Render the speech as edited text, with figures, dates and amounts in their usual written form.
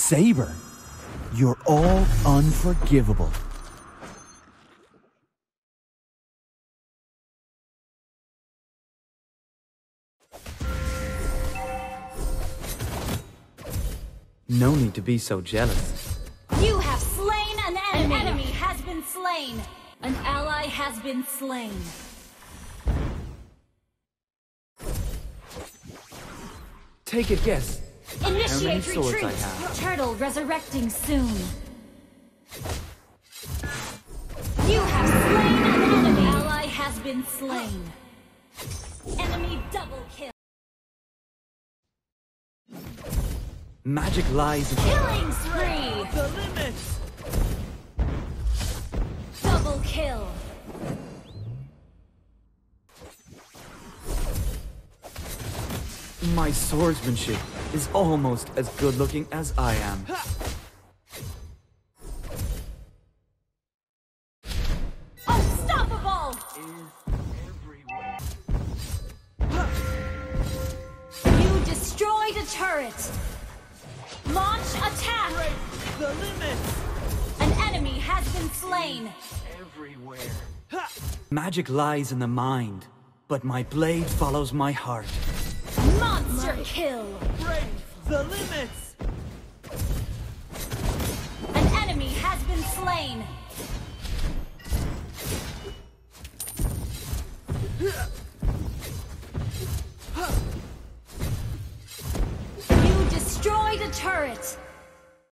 Saber, you're all unforgivable. No need to be so jealous. You have slain an enemy! An enemy has been slain! An ally has been slain. Take a guess. Initiate How many swords retreat! I have? Turtle resurrecting soon. You have slain an enemy! Ally has been slain. Enemy double kill. Magic lies in... Killing spree! The limit! Double kill. My swordsmanship is almost as good looking as I am. Unstoppable! You destroyed a turret. Launch attack! Break the limit! An enemy has been slain. Everywhere. Magic lies in the mind, but my blade follows my heart. Monster kill! Break the limits! An enemy has been slain.